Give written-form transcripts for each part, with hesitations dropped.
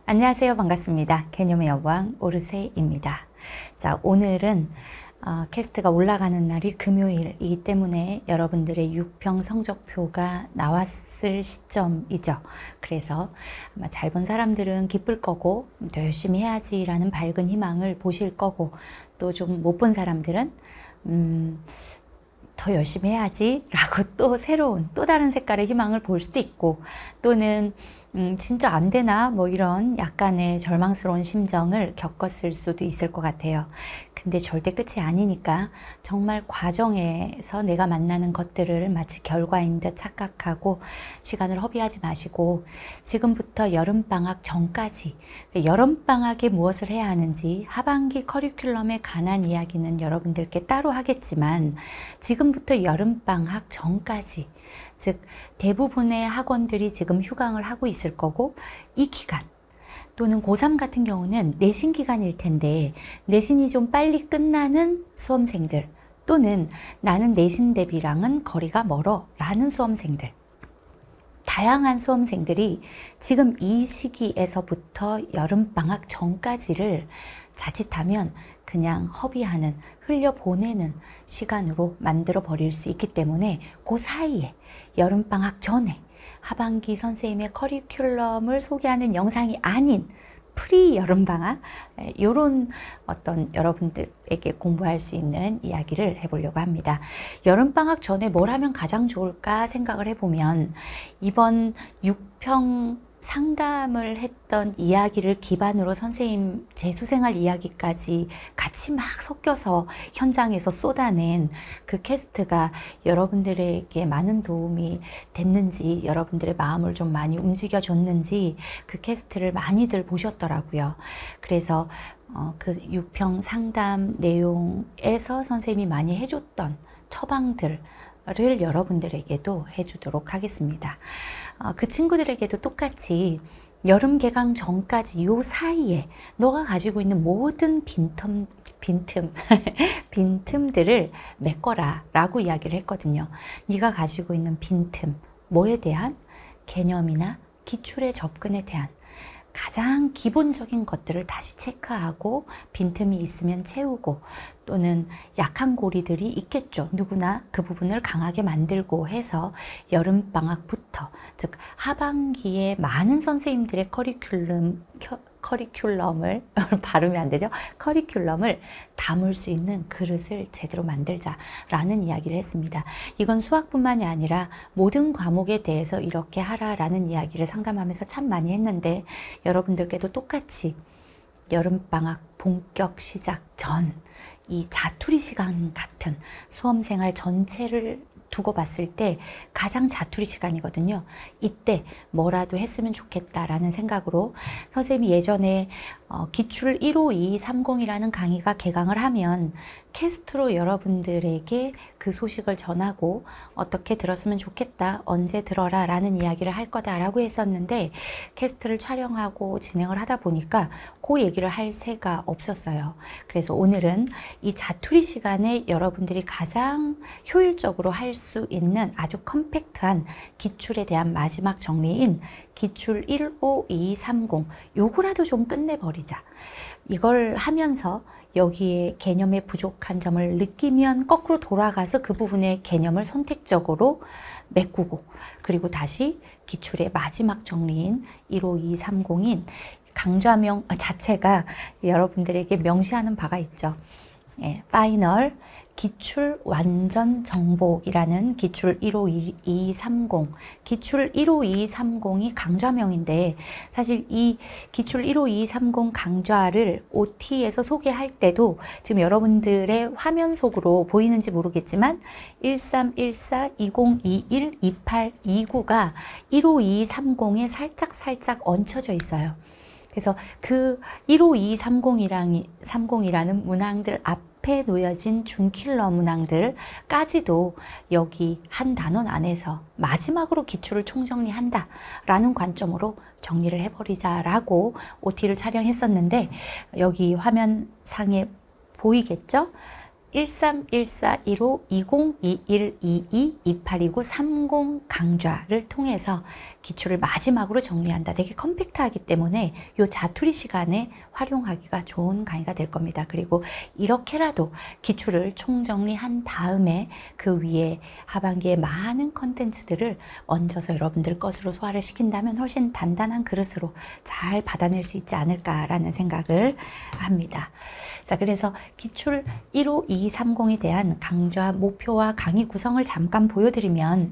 안녕하세요. 반갑습니다. 개념의 여왕 오르세입니다. 자, 오늘은 캐스트가 올라가는 날이 금요일이기 때문에 여러분들의 6평 성적표가 나왔을 시점이죠. 그래서 아마 잘 본 사람들은 기쁠 거고 더 열심히 해야지 라는 밝은 희망을 보실 거고, 또 좀 못 본 사람들은 더 열심히 해야지 라고 또 새로운 또 다른 색깔의 희망을 볼 수도 있고, 또는 진짜 안 되나 뭐 이런 약간의 절망스러운 심정을 겪었을 수도 있을 것 같아요. 근데 절대 끝이 아니니까 정말 과정에서 내가 만나는 것들을 마치 결과인 듯 착각하고 시간을 허비하지 마시고, 지금부터 여름방학 전까지, 여름방학에 무엇을 해야 하는지 하반기 커리큘럼에 관한 이야기는 여러분들께 따로 하겠지만, 지금부터 여름방학 전까지, 즉 대부분의 학원들이 지금 휴강을 하고 있을 거고, 이 기간 또는 고3 같은 경우는 내신 기간일 텐데 내신이 좀 빨리 끝나는 수험생들, 또는 나는 내신 대비랑은 거리가 멀어 라는 수험생들, 다양한 수험생들이 지금 이 시기에서부터 여름방학 전까지를 자칫하면 그냥 허비하는, 흘려보내는 시간으로 만들어 버릴 수 있기 때문에, 그 사이에 여름방학 전에 하반기 선생님의 커리큘럼을 소개하는 영상이 아닌 프리 여름방학, 이런 어떤 여러분들에게 공부할 수 있는 이야기를 해보려고 합니다. 여름방학 전에 뭘 하면 가장 좋을까 생각을 해보면, 이번 6평 상담을 했던 이야기를 기반으로 선생님 재수생활 이야기까지 같이 막 섞여서 현장에서 쏟아낸 그 캐스트가 여러분들에게 많은 도움이 됐는지, 여러분들의 마음을 좀 많이 움직여 줬는지 그 캐스트를 많이들 보셨더라고요. 그래서 그 6평 상담 내용에서 선생님이 많이 해줬던 처방들을 여러분들에게도 해주도록 하겠습니다. 그 친구들에게도 똑같이 여름 개강 전까지 요 사이에 너가 가지고 있는 모든 빈틈들을 메꿔라 라고 이야기를 했거든요. 네가 가지고 있는 빈틈, 뭐에 대한 개념이나 기출의 접근에 대한 가장 기본적인 것들을 다시 체크하고, 빈틈이 있으면 채우고, 또는 약한 고리들이 있겠죠. 누구나 그 부분을 강하게 만들고 해서 여름방학부터, 즉 하반기에 많은 선생님들의 커리큘럼을 발음이 안 되죠. 커리큘럼을 담을 수 있는 그릇을 제대로 만들자라는 이야기를 했습니다. 이건 수학뿐만이 아니라 모든 과목에 대해서 이렇게 하라라는 이야기를 상담하면서 참 많이 했는데, 여러분들께도 똑같이 여름방학 본격 시작 전, 이 자투리 시간 같은 수험생활 전체를 두고 봤을 때 가장 자투리 시간이거든요. 이때 뭐라도 했으면 좋겠다라는 생각으로 선생님이 예전에 기출 15230이라는 강의가 개강을 하면 캐스트로 여러분들에게 그 소식을 전하고 어떻게 들었으면 좋겠다, 언제 들어라 라는 이야기를 할 거다라고 했었는데, 캐스트를 촬영하고 진행을 하다 보니까 그 얘기를 할 새가 없었어요. 그래서 오늘은 이 자투리 시간에 여러분들이 가장 효율적으로 할 수 있는 아주 컴팩트한 기출에 대한 마지막 정리인 기출 15230, 요거라도 좀 끝내버리자. 이걸 하면서 여기에 개념의 부족한 점을 느끼면 거꾸로 돌아가서 그 부분의 개념을 선택적으로 메꾸고, 그리고 다시 기출의 마지막 정리인 15230인 강좌명 자체가 여러분들에게 명시하는 바가 있죠. 예, 파이널 기출 완전 정복이라는 기출 15230, 기출 15230이 강좌명인데, 사실 이 기출 15230 강좌를 OT에서 소개할 때도 지금 여러분들의 화면 속으로 보이는지 모르겠지만 1314, 2021, 2829가 15230에 살짝 얹혀져 있어요. 그래서 그 15230이라는 문항들 앞에 놓여진 준킬러 문항들까지도 여기 한 단원 안에서 마지막으로 기출을 총정리한다 라는 관점으로 정리를 해버리자라고 OT를 촬영했었는데, 여기 화면상에 보이겠죠? 131415202122282930 강좌를 통해서 기출을 마지막으로 정리한다. 되게 컴팩트하기 때문에 이 자투리 시간에 활용하기가 좋은 강의가 될 겁니다. 그리고 이렇게라도 기출을 총정리한 다음에 그 위에 하반기에 많은 컨텐츠들을 얹어서 여러분들 것으로 소화를 시킨다면 훨씬 단단한 그릇으로 잘 받아낼 수 있지 않을까라는 생각을 합니다. 자, 그래서 기출 15230에 대한 강좌 목표와 강의 구성을 잠깐 보여드리면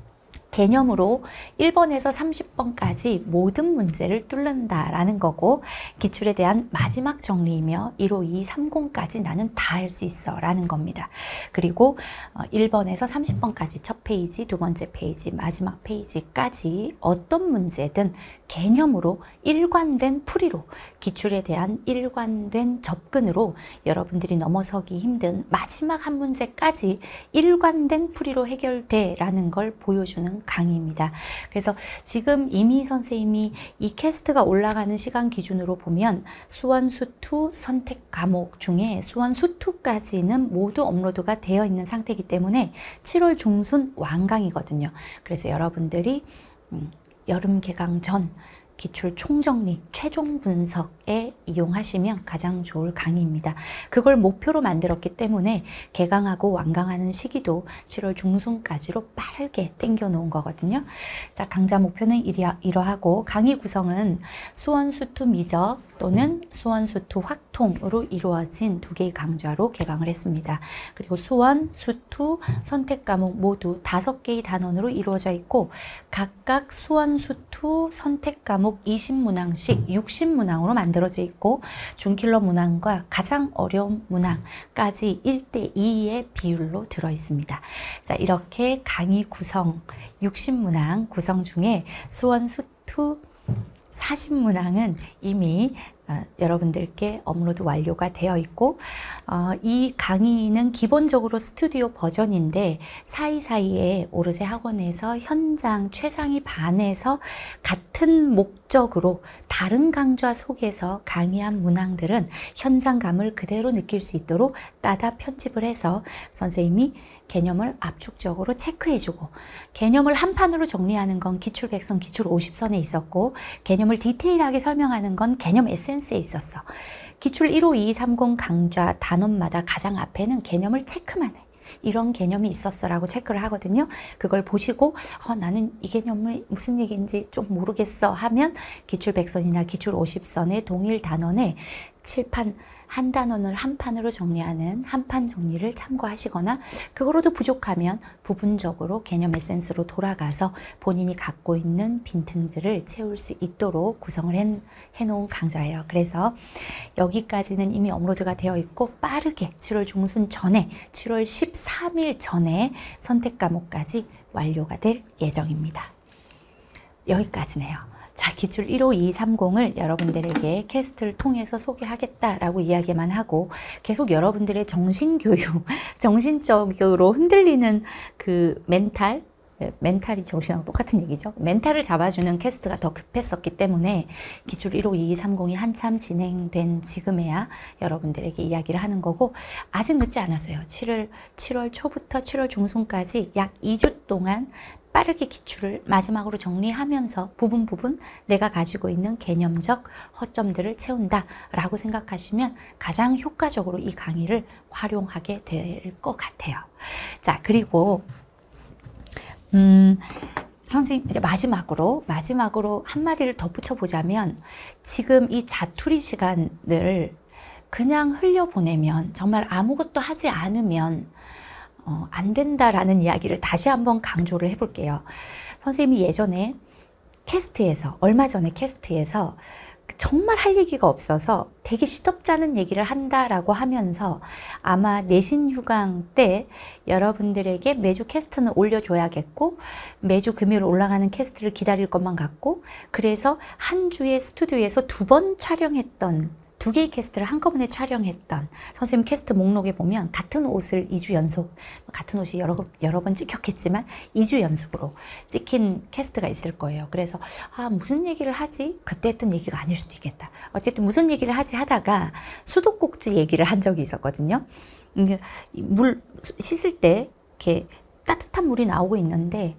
개념으로 1번에서 30번까지 모든 문제를 뚫는다라는 거고 기출에 대한 마지막 정리이며 15230까지 나는 다 할 수 있어 라는 겁니다. 그리고 1번에서 30번까지 첫 페이지, 두 번째 페이지, 마지막 페이지까지 어떤 문제든 개념으로 일관된 풀이로 기출에 대한 일관된 접근으로 여러분들이 넘어서기 힘든 마지막 한 문제까지 일관된 풀이로 해결돼 라는 걸 보여주는 강의입니다. 그래서 지금 이미 선생님이 이 캐스트가 올라가는 시간 기준으로 보면 수원, 수투 선택 과목 중에 수원, 수투까지는 모두 업로드가 되어 있는 상태이기 때문에 7월 중순 완강이거든요. 그래서 여러분들이 여름 개강 전 기출 총정리, 최종 분석에 이용하시면 가장 좋을 강의입니다. 그걸 목표로 만들었기 때문에 개강하고 완강하는 시기도 7월 중순까지로 빠르게 땡겨 놓은 거거든요. 자, 강좌 목표는 이러하고 강의 구성은 수원 수투 미적 또는 수원 수투 확통으로 이루어진 두 개의 강좌로 개강을 했습니다. 그리고 수원, 수투, 선택 과목 모두 5개의 단원으로 이루어져 있고 각각 수원, 수투, 선택 과목 20문항씩 60문항으로 만들어져 있고 중킬러 문항과 가장 어려운 문항까지 1대2의 비율로 들어 있습니다. 자, 이렇게 강의 구성 60문항 구성 중에 수원, 수투 40문항은 이미 여러분들께 업로드 완료가 되어 있고 이 강의는 기본적으로 스튜디오 버전인데 사이사이에 오르세 학원에서 현장 최상위 반에서 같은 목적으로 다른 강좌 속에서 강의한 문항들은 현장감을 그대로 느낄 수 있도록 따다 편집을 해서 선생님이 개념을 압축적으로 체크해주고 개념을 한 판으로 정리하는 건 기출 100선, 기출 50선에 있었고 개념을 디테일하게 설명하는 건 개념 에센스에 있었어. 기출 15230 강좌 단원마다 가장 앞에는 개념을 체크만 해. 이런 개념이 있었어 라고 체크를 하거든요. 그걸 보시고 나는 이 개념이 무슨 얘기인지 좀 모르겠어 하면 기출 100선이나 기출 50선의 동일 단원에 칠판 한 단원을 한 판으로 정리하는 한판 정리를 참고하시거나 그거로도 부족하면 부분적으로 개념 에센스로 돌아가서 본인이 갖고 있는 빈틈들을 채울 수 있도록 구성을 해놓은 강좌예요. 그래서 여기까지는 이미 업로드가 되어 있고 빠르게 7월 중순 전에 7월 13일 전에 선택 과목까지 완료가 될 예정입니다. 여기까지네요. 자, 기출 15230을 여러분들에게 캐스트를 통해서 소개하겠다라고 이야기만 하고 계속 여러분들의 정신교육, 정신적으로 흔들리는 그 멘탈이 정신하고 똑같은 얘기죠. 멘탈을 잡아주는 캐스트가 더 급했었기 때문에 기출 15230이 한참 진행된 지금에야 여러분들에게 이야기를 하는 거고 아직 늦지 않았어요. 7월 초부터 7월 중순까지 약 2주 동안 빠르게 기출을 마지막으로 정리하면서 부분 내가 가지고 있는 개념적 허점들을 채운다 라고 생각하시면 가장 효과적으로 이 강의를 활용하게 될 것 같아요. 자, 그리고 선생님 이제 마지막으로 한마디를 덧붙여 보자면 지금 이 자투리 시간을 그냥 흘려보내면 정말 아무것도 하지 않으면 안 된다라는 이야기를 다시 한번 강조를 해볼게요. 선생님이 예전에 얼마 전에 캐스트에서 정말 할 얘기가 없어서 되게 시덥잖은 얘기를 한다라고 하면서 아마 내신 휴강 때 여러분들에게 매주 캐스트는 올려줘야겠고 매주 금요일 올라가는 캐스트를 기다릴 것만 같고 그래서 한 주에 스튜디오에서 2번 촬영했던 2개의 캐스트를 한꺼번에 촬영했던 선생님 캐스트 목록에 보면 같은 옷을 2주 연속, 같은 옷이 여러 번 찍혔겠지만 2주 연속으로 찍힌 캐스트가 있을 거예요. 그래서 무슨 얘기를 하지? 그때 했던 얘기가 아닐 수도 있겠다. 어쨌든 무슨 얘기를 하지 하다가 수도꼭지 얘기를 한 적이 있었거든요. 물 씻을 때 이렇게 따뜻한 물이 나오고 있는데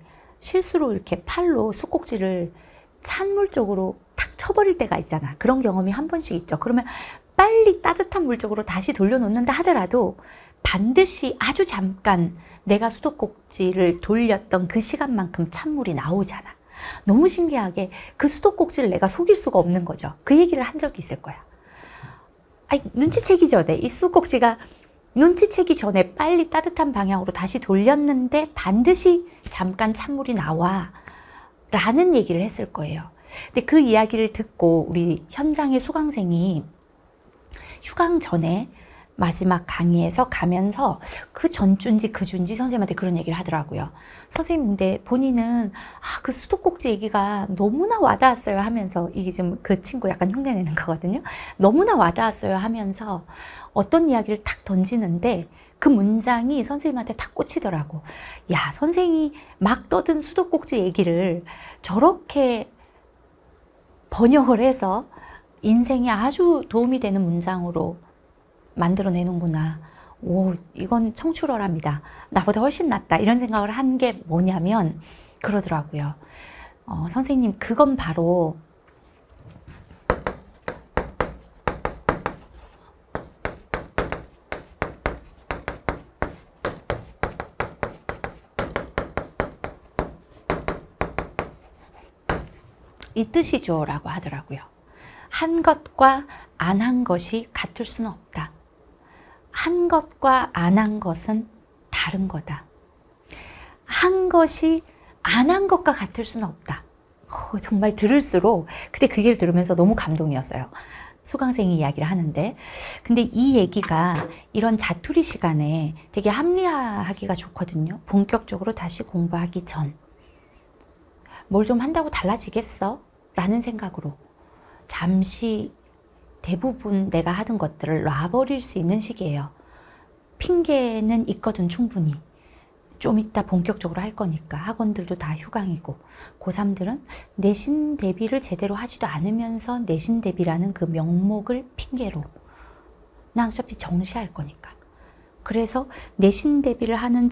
실수로 이렇게 팔로 숫꼭지를 찬물 쪽으로 탁 쳐버릴 때가 있잖아. 그런 경험이 한 번씩 있죠. 그러면 빨리 따뜻한 물 쪽으로 다시 돌려놓는다 하더라도 반드시 아주 잠깐 내가 수도꼭지를 돌렸던 그 시간만큼 찬물이 나오잖아. 너무 신기하게 그 수도꼭지를 내가 속일 수가 없는 거죠. 그 얘기를 한 적이 있을 거야. 아니, 눈치채기 전에 이 수도꼭지가 눈치채기 전에 빨리 따뜻한 방향으로 다시 돌렸는데 반드시 잠깐 찬물이 나와 라는 얘기를 했을 거예요. 근데 그 이야기를 듣고 우리 현장의 수강생이 휴강 전에 마지막 강의에서 가면서 그 전주인지 그 주인지 선생님한테 그런 얘기를 하더라고요. 선생님 근데 본인은 그 수도꼭지 얘기가 너무나 와닿았어요 하면서, 이게 지금 그 친구 약간 흉내내는 거거든요. 너무나 와닿았어요 하면서 어떤 이야기를 탁 던지는데 그 문장이 선생님한테 탁 꽂히더라고. 야, 선생이 막 떠든 수도꼭지 얘기를 저렇게 번역을 해서 인생에 아주 도움이 되는 문장으로 만들어내는구나. 오, 이건 청출어랍니다. 나보다 훨씬 낫다. 이런 생각을 한 게 뭐냐면 그러더라고요. 선생님, 그건 바로 이 뜻이죠 라고 하더라고요. 한 것과 안 한 것이 같을 수는 없다. 한 것과 안 한 것은 다른 거다. 한 것이 안 한 것과 같을 수는 없다. 정말 들을수록 그때 그 얘기를 들으면서 너무 감동이었어요. 수강생이 이야기를 하는데, 근데 이 얘기가 이런 자투리 시간에 되게 합리화하기가 좋거든요. 본격적으로 다시 공부하기 전 뭘 좀 한다고 달라지겠어? 라는 생각으로 잠시 대부분 내가 하던 것들을 놔버릴 수 있는 시기예요. 핑계는 있거든 충분히. 좀 이따 본격적으로 할 거니까. 학원들도 다 휴강이고. 고3들은 내신 대비를 제대로 하지도 않으면서 내신 대비라는 그 명목을 핑계로. 난 어차피 정시할 거니까. 그래서 내신 대비를 하는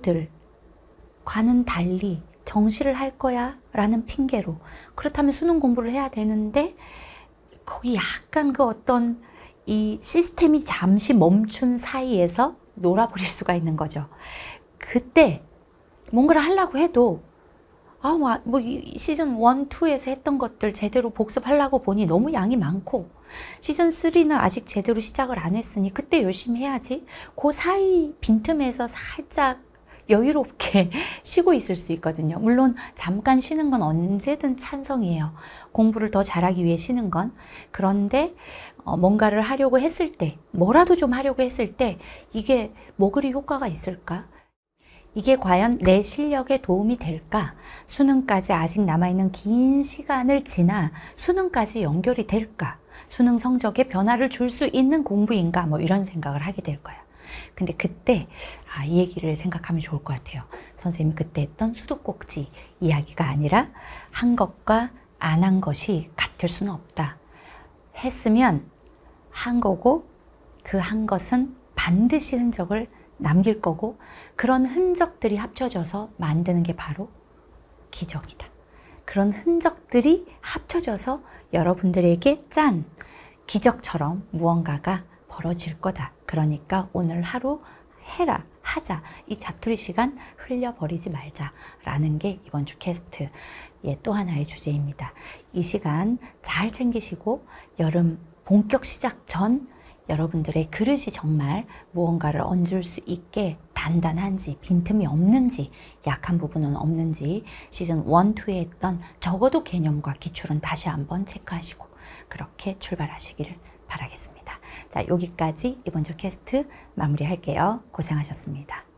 친구들과는 달리 정시를 할 거야 라는 핑계로. 그렇다면 수능 공부를 해야 되는데 거기 약간 그 어떤 이 시스템이 잠시 멈춘 사이에서 놀아버릴 수가 있는 거죠. 그때 뭔가를 하려고 해도 뭐 시즌 1, 2에서 했던 것들 제대로 복습하려고 보니 너무 양이 많고, 시즌 3는 아직 제대로 시작을 안 했으니 그때 열심히 해야지. 그 사이 빈틈에서 살짝 여유롭게 쉬고 있을 수 있거든요. 물론 잠깐 쉬는 건 언제든 찬성이에요. 공부를 더 잘하기 위해 쉬는 건. 그런데 뭔가를 하려고 했을 때, 뭐라도 좀 하려고 했을 때 이게 뭐 그리 효과가 있을까? 이게 과연 내 실력에 도움이 될까? 수능까지 아직 남아있는 긴 시간을 지나 수능까지 연결이 될까? 수능 성적에 변화를 줄 수 있는 공부인가? 뭐 이런 생각을 하게 될 거예요. 근데 그때 이 얘기를 생각하면 좋을 것 같아요. 선생님이 그때 했던 수도꼭지 이야기가 아니라 한 것과 안 한 것이 같을 수는 없다. 했으면 한 거고 그 한 것은 반드시 흔적을 남길 거고, 그런 흔적들이 합쳐져서 만드는 게 바로 기적이다. 그런 흔적들이 합쳐져서 여러분들에게 짠! 기적처럼 무언가가 벌어질 거다. 그러니까 오늘 하루 해라, 하자. 이 자투리 시간 흘려버리지 말자 라는 게 이번 주 캐스트의 또 하나의 주제입니다. 이 시간 잘 챙기시고 여름 본격 시작 전 여러분들의 그릇이 정말 무언가를 얹을 수 있게 단단한지, 빈틈이 없는지, 약한 부분은 없는지 시즌 1, 2에 했던 적어도 개념과 기출은 다시 한번 체크하시고 그렇게 출발하시기를 바라겠습니다. 자, 여기까지 이번 주 캐스트 마무리할게요. 고생하셨습니다.